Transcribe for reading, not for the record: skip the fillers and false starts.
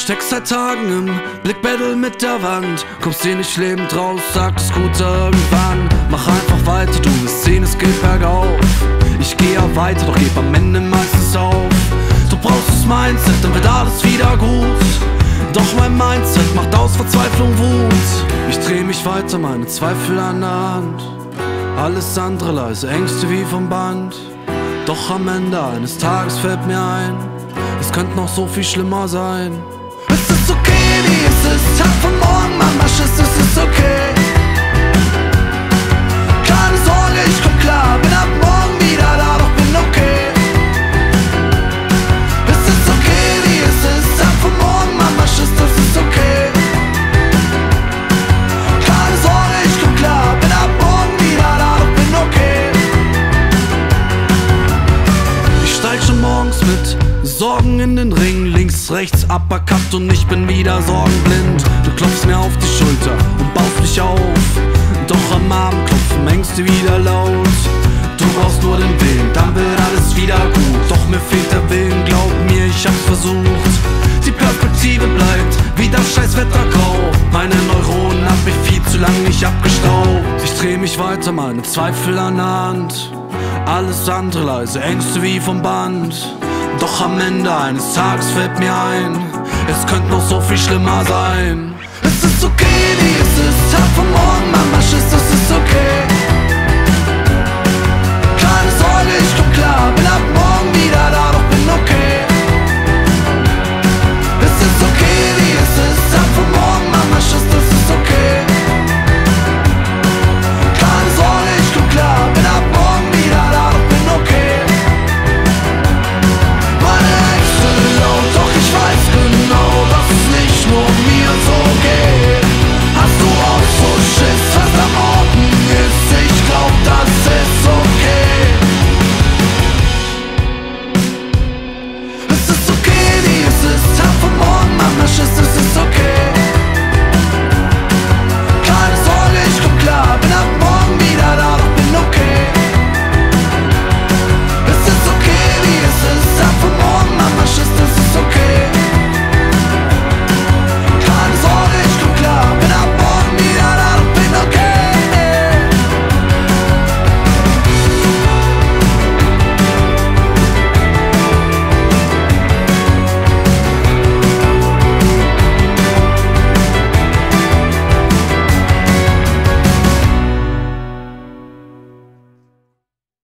Steckst seit Tagen im Blickbattle mit der Wand. Kommst hier nicht lebend raus, sagt es gut irgendwann. Mach einfach weiter, du wirst sehen, es geht bergauf. Ich geh ja weiter, doch geb am Ende meistens auf. Du brauchst das Mindset, dann wird alles wieder gut. Doch mein Mindset macht aus Verzweiflung Wut. Ich dreh mich weiter, meine Zweifel an der Hand. Alles andere leise, Ängste wie vom Band. Doch am Ende eines Tages fällt mir ein, es könnte noch so viel schlimmer sein. Es ist okay, wie es ist, Tag von morgen, Mama, Schiss, es ist okay. Keine Sorge, ich komm klar, bin ab morgen wieder da, doch bin okay. Es ist okay, wie es ist, Tag von morgen, Mama, Schiss, das ist okay. Keine Sorge, ich komm klar, bin ab morgen wieder da, doch bin okay. Ich steig schon morgens mit Sorgen in den Ring, links, rechts, Uppercut und ich bin wieder sorgenblind. Du klopfst mir auf die Schulter und baust mich auf, doch am Abend klopfen Ängste wieder laut. Du brauchst nur den Willen, dann wird alles wieder gut. Doch mir fehlt der Willen, glaub mir, ich hab's versucht. Die Perspektive bleibt wie das scheiß Wetter grau. Meine Neuronen hab mich viel zu lang nicht abgestaubt. Ich dreh mich weiter, meine Zweifel an der Hand. Alles andere leise, Ängste wie vom Band. Doch am Ende eines Tages fällt mir ein, es könnte noch so viel schlimmer sein. Es ist okay, wie es ist, Tag von morgen, Mama, Schiss, das ist okay.